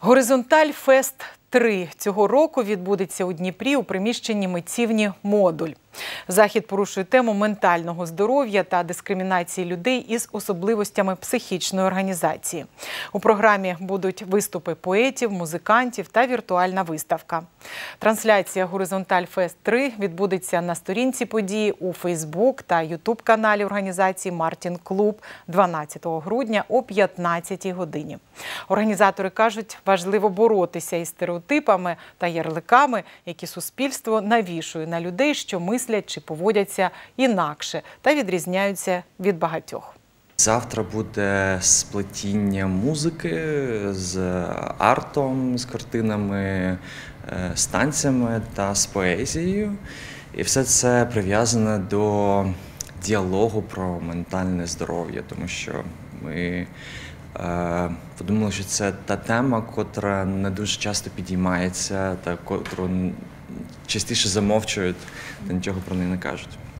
Горизонталь Фест 3 цього року відбудеться у Дніпрі у приміщенні «Митцівні Модуль». Захід порушує тему ментального здоров'я та дискримінації людей із особливостями психічної організації. У програмі будуть виступи поетів, музикантів та віртуальна виставка. Трансляція «Горизонталь Фест 3» відбудеться на сторінці події у Фейсбук та Ютуб-каналі організації «Мартін Клуб» 12 грудня о 15-й годині. Організатори кажуть, важливо боротися із стереотипами та ярликами, які суспільство навішує на людей, що мислять чи поводяться інакше та відрізняються від багатьох. Завтра буде сплетіння музики з артом, з картинами, з танцями та з поезією. І все це прив'язане до діалогу про ментальне здоров'я, тому що ми подумали, що це та тема, котра не дуже часто підіймається та котру частіше замовчують та нічого про неї не кажуть.